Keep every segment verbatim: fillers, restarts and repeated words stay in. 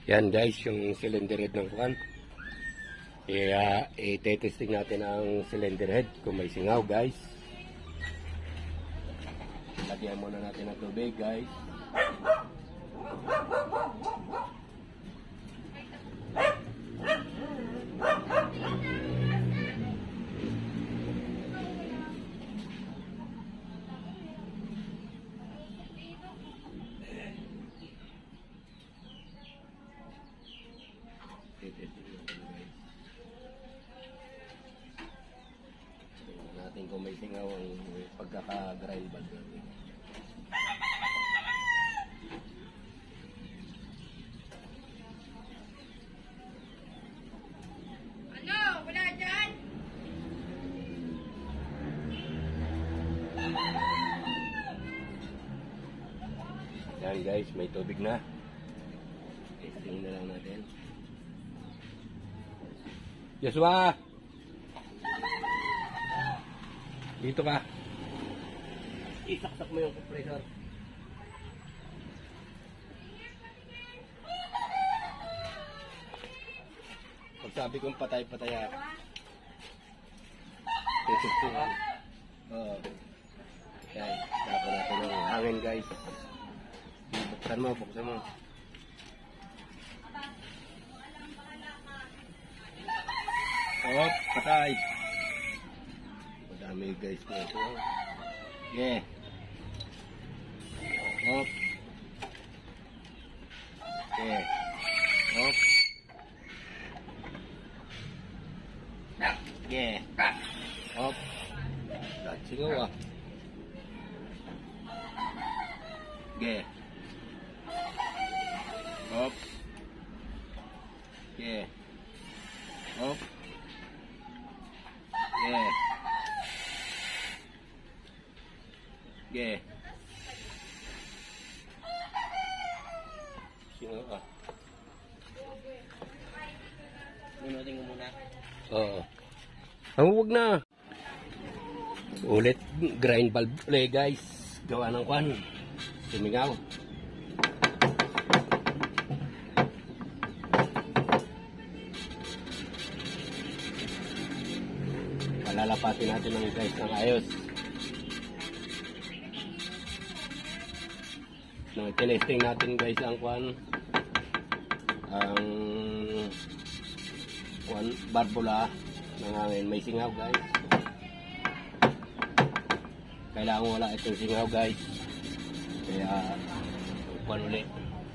Yan guys, yung cylinder head ng kuhan. Kaya i-testing natin ang cylinder head kung may singaw guys. Lagyan muna natin ng tubig guys. Tingnan natin kung may singaw ang pagkaka-grind bag natin. Ano? Wala dyan? Yan guys, may tubig na. Testing na lang natin. Joshua! Dito ka. Isaksak mo yung compressor. Pag sabi kong patay-patay yan. Testing. Oo. Yan. Tapos natin ng hangin guys. Buksan mo, buksan mo. Oh, patay. Madami guys ko ito. Yeah. Hop. Yeah. Hop. Yeah. Hop. That's it ah. Yeah. Hop. Yeah. Hop. Yeah. Yeah. Sino ka? Unutin ko muna. Oo. Ang huwag na. Ulit grind valve ulit guys. Gawa ng kwan. Sumingaw. Palalapatin natin ng guys ng ayos. No, tinesting natin guys ang kwan. Ang kwan barbula ng hangin. May singaw guys. Kailangan wala itong singaw guys. Kaya kwan ulit.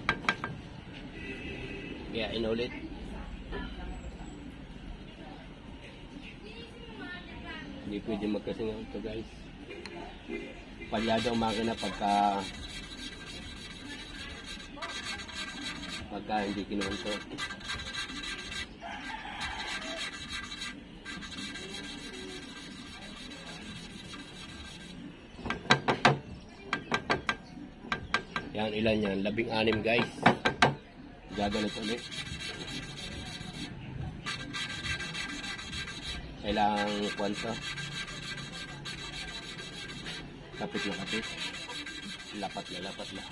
Kaya inulit. Hindi pwede magkasingaw ito guys. Palyado ang makina pagka pagka hindi kinunto. Yan, ilan yan? Labing anim guys. Gaganit ulit. Kailangan kwanta. Kapit na kapit. Lapat na lapat na.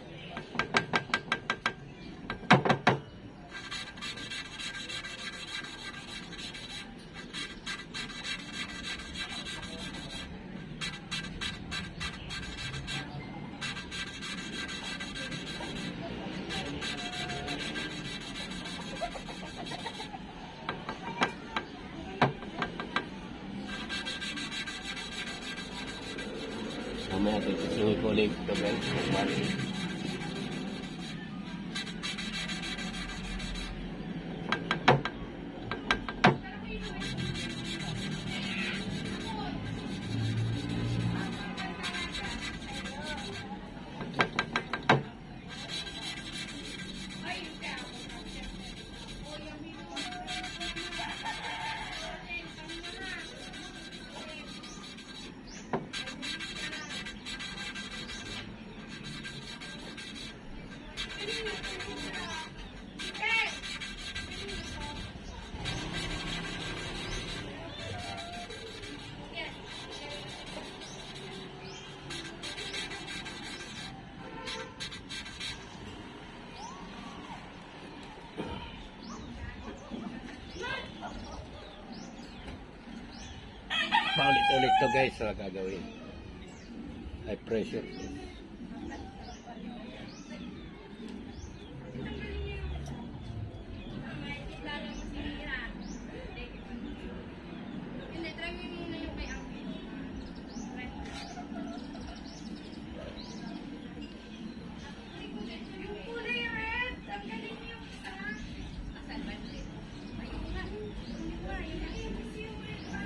Mamaya natin sisingin ko ulit ito guys. paulit-ulit to guys sa gagawin. High pressure. Hindi, try mo muna yung kay Angel. Yung kulay red, ang galing yung isa. Asan ba red? Ayun nga. Hindi ba? Yung red pa.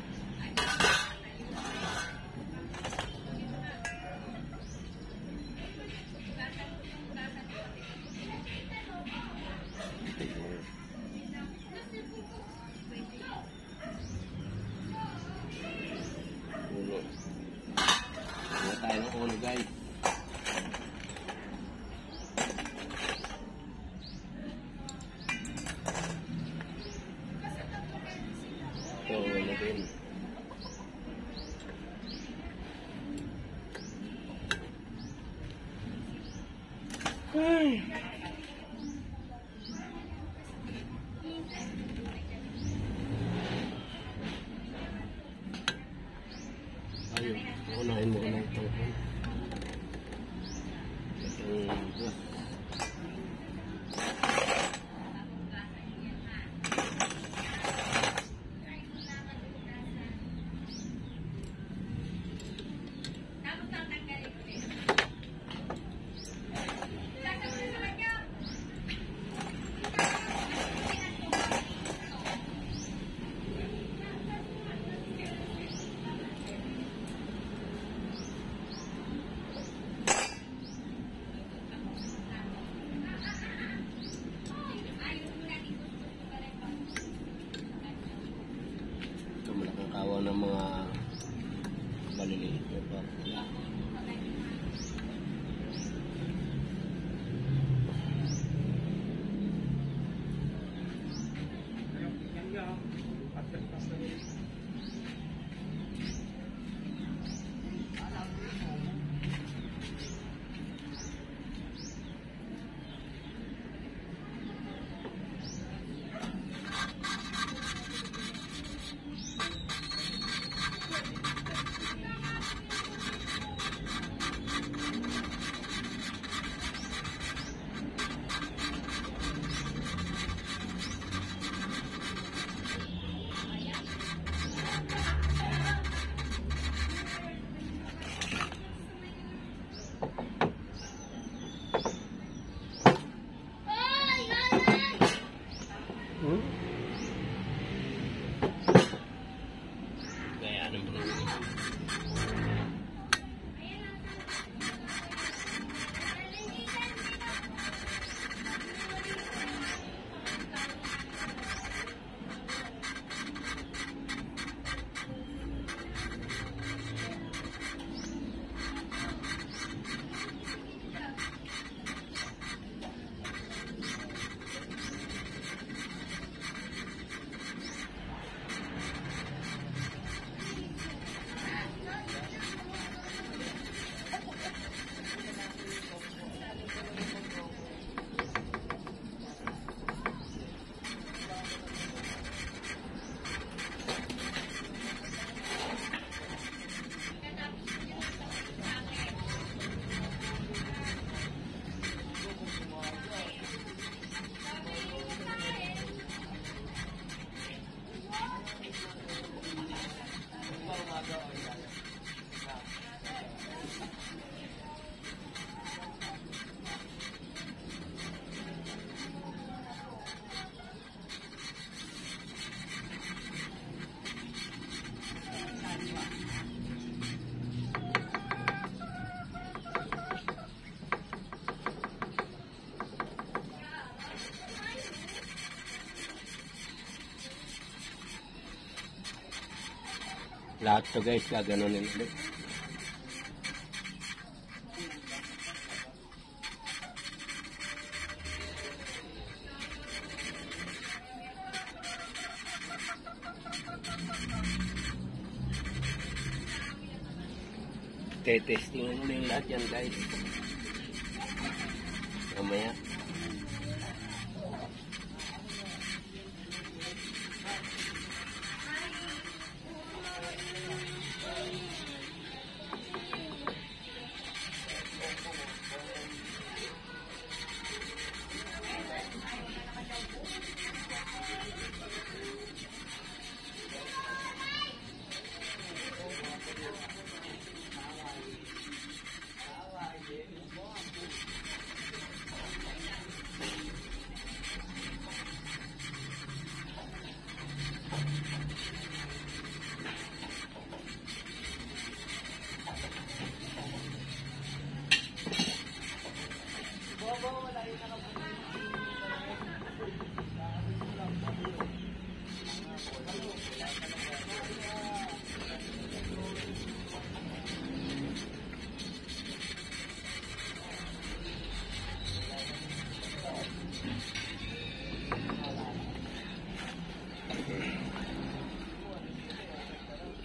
Ulo. Wala tayo ng ulo guys. Ito, wala din. Ay. Ayun, unahin mo na ito. Itong bus. Ito malaking kawa ng mga maliliit na pa. Hmm? Kaya anong pinag- Lahat to guys, gaganunin ulit. Te-testing mo na yung lahat yan guys. Mamaya.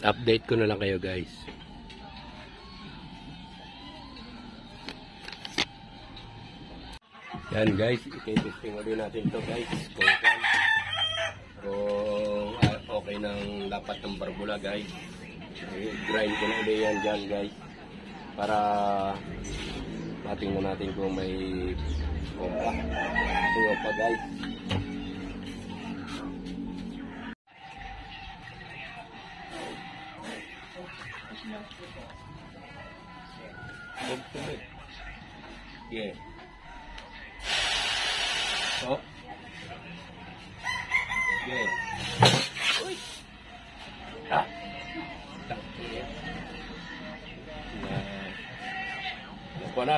update ko na lang kayo guys. Yan guys, i-testing ulit natin to guys. Kung, kung uh, okay ng lapat ng barbula guys. I-grind ko na ulit yan dyan guys. Para matingnan natin kung may pompa. Tingnan pa guys. Yeah. Oh. Yeah. Uy. Ah. Nah. Lupa na.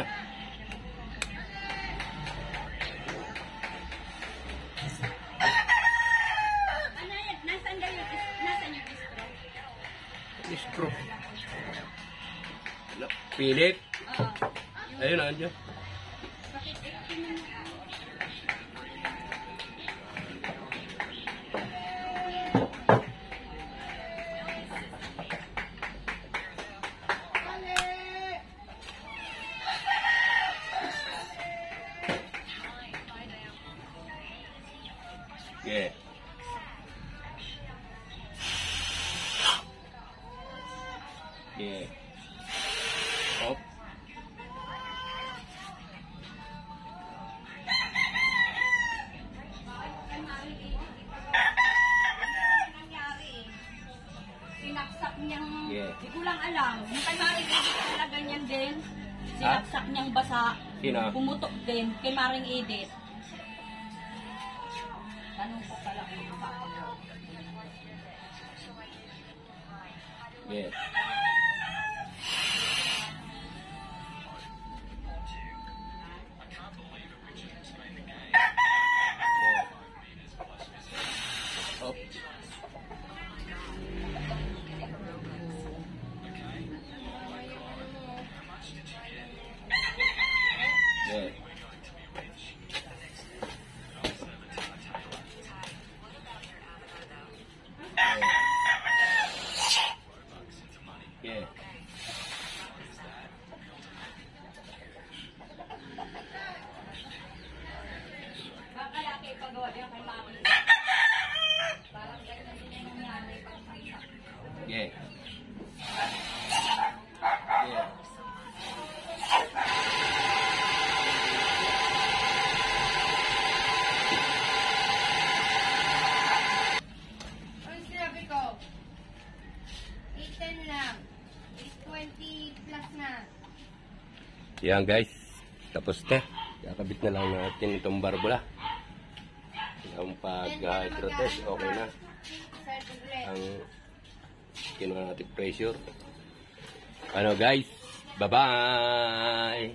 Ano yan? Nasaan kayo? Nasaan yung distro? Distro. Pilit. Oo. Ayun, nandiyan. Bakit eighteen na na? Yeah. Yeah. Op. Sinaksak niyang, Yeah. di ko lang alam. Yung kay Maring Edith pala ganyan din. Sinaksak niyang basa. Sino? Pumutok din kay Maring Edith. Tanong ko pala kung makakagawa. Yeah. Op. Yeah. Yeah. Baka laki pagawa niya kay Mami. Parang ganyan din yung nangyari pag makita. Yeah. Yeah. Ano sinabi ko? eight ten lang. eight twenty plus na. Yan guys. Tapos te. Kakabit na lang natin itong barbula. Ang pag-hydro test, okay na. Ang kinuha natin pressure. Ano guys? Bye-bye!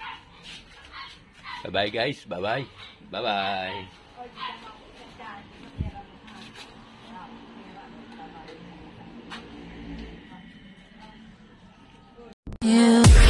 Bye-bye guys. Bye-bye. Bye-bye. You